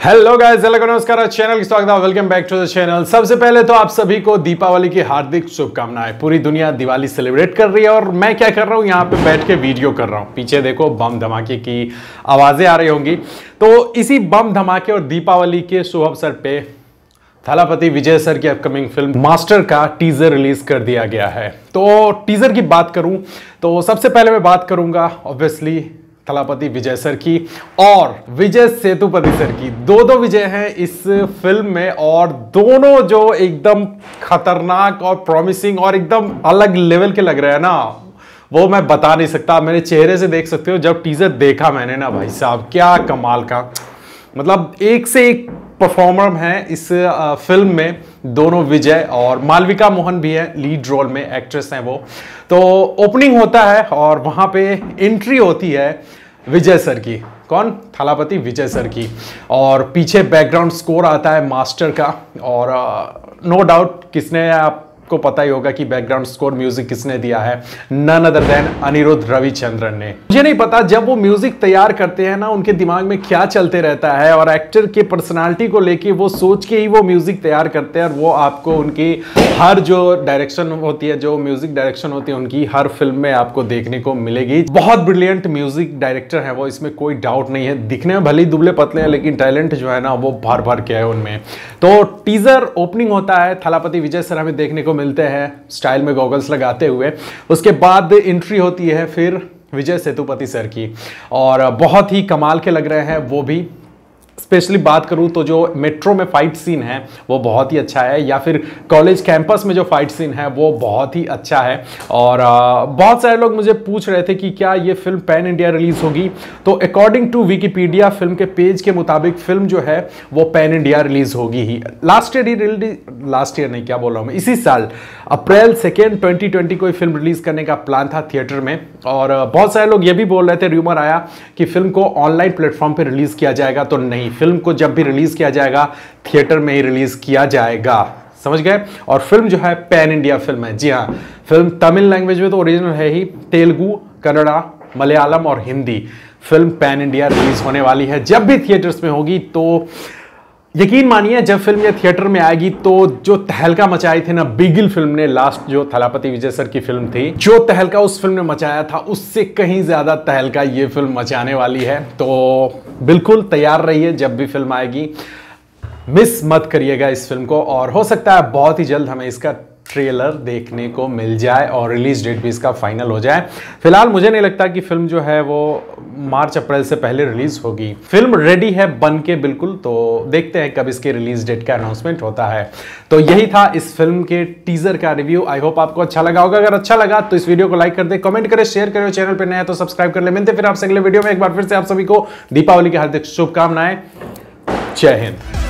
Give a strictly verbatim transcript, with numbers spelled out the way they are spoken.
Hello guys, hello नमस्कार, channel की स्वागत है। Welcome back to the channel. सबसे पहले तो आप सभी को दीपावली की हार्दिक शुभकामनाएं। पूरी दुनिया दिवाली सेलिब्रेट कर रही है और मैं क्या कर रहा हूं, यहाँ पे बैठ के वीडियो कर रहा हूं। पीछे देखो बम धमाके की आवाजें आ रही होंगी। तो इसी बम धमाके और दीपावली के शुभ अवसर पे थलापति विजय सर की अपकमिंग फिल्म मास्टर का टीजर रिलीज कर दिया गया है। तो टीजर की बात करूं तो सबसे पहले मैं बात करूंगा ऑब्वियसली थलापति विजय सर की और विजय सेतुपति सर की। दो दो विजय हैं इस फिल्म में और दोनों जो एकदम खतरनाक और प्रॉमिसिंग और एकदम अलग लेवल के लग रहे हैं ना, वो मैं बता नहीं सकता। मेरे चेहरे से देख सकते हो। जब टीजर देखा मैंने ना, भाई साहब क्या कमाल का, मतलब एक से एक परफॉर्मर हैं इस फिल्म में। दोनों विजय और मालविका मोहन भी है लीड रोल में, एक्ट्रेस हैं वो। तो ओपनिंग होता है और वहां पे एंट्री होती है विजय सर की। कौन? थलापति विजय सर की। और पीछे बैकग्राउंड स्कोर आता है मास्टर का। और नो डाउट किसने, आपको पता ही होगा कि बैकग्राउंड स्कोर म्यूजिक किसने दिया है, none other than Anirudh Ravichandran ने। मुझे नहीं पता जब वो म्यूजिक तैयार करते हैं ना, उनके दिमाग में क्या चलते रहता है और एक्टर के पर्सनालिटी को लेके वो सोच के ही वो म्यूजिक तैयार करते हैं। और वो आपको उनकी हर जो डायरेक्शन होती है, जो म्यूजिक डायरेक्शन होती है उनकी, हर फिल्म में आपको देखने को मिलेगी। बहुत ब्रिलियंट म्यूजिक डायरेक्टर है वो, इसमें कोई डाउट नहीं है। दिखने में भले ही दुबले पतले हैं लेकिन टैलेंट जो है ना वो भर भर के है उनमें। तो टीजर ओपनिंग होता है, थलापति विजय सर हमें देखने को मिलते हैं स्टाइल में गॉगल्स लगाते हुए। उसके बाद एंट्री होती है फिर विजय सेतुपति सर की और बहुत ही कमाल के लग रहे हैं वो भी। स्पेशली बात करूं तो जो मेट्रो में फाइट सीन है वो बहुत ही अच्छा है, या फिर कॉलेज कैंपस में जो फाइट सीन है वो बहुत ही अच्छा है। और आ, बहुत सारे लोग मुझे पूछ रहे थे कि क्या ये फिल्म पैन इंडिया रिलीज होगी। तो अकॉर्डिंग टू विकिपीडिया फिल्म के पेज के मुताबिक फिल्म जो है वो पैन इंडिया रिलीज होगी ही। लास्ट ईयर ही लास्ट ईयर नहीं क्या बोल रहा हूँ मैं इसी साल अप्रैल सेकेंड ट्वेंटी ट्वेंटी को फिल्म रिलीज करने का प्लान था थिएटर में। और बहुत सारे लोग ये भी बोल रहे थे, र्यूमर आया कि फिल्म को ऑनलाइन प्लेटफॉर्म पर रिलीज किया जाएगा। तो नहीं, फिल्म को जब भी रिलीज किया जाएगा थिएटर में ही रिलीज किया जाएगा, समझ गए। और फिल्म जो है पैन इंडिया फिल्म है। जी हाँ, फिल्म तमिल लैंग्वेज में तो ओरिजिनल है ही, तेलुगु, कन्नड़ा, मलयालम और Hindi film pan India release होने वाली है। जब भी थिएटर्स में होगी तो यकीन मानिए, जब फिल्म ये थिएटर में आएगी तो जो तहलका मचाई थी ना बिगिल फिल्म ने, लास्ट जो थलापति विजय सर की फिल्म थी, जो तहलका उस फिल्म ने मचाया था उससे कहीं ज्यादा तहलका ये फिल्म मचाने वाली है। तो बिल्कुल तैयार रहिए, जब भी फिल्म आएगी मिस मत करिएगा इस फिल्म को। और हो सकता है बहुत ही जल्द हमें इसका ट्रेलर देखने को मिल जाए और रिलीज डेट भी इसका फाइनल हो जाए। फिलहाल मुझे नहीं लगता कि फिल्म जो है वो मार्च अप्रैल से पहले रिलीज होगी। फिल्म रेडी है बन के बिल्कुल, तो देखते हैं कब इसके रिलीज डेट का अनाउंसमेंट होता है। तो यही था इस फिल्म के टीजर का रिव्यू। आई होप आपको अच्छा लगा होगा। अगर अच्छा लगा तो इस वीडियो को लाइक कर दे, कमेंट करें, शेयर करें। चैनल पर नया है तो सब्सक्राइब कर ले। मिलते फिर आपसे अगले वीडियो में। एक बार फिर से आप सभी को दीपावली की हार्दिक शुभकामनाएं। जय हिंद।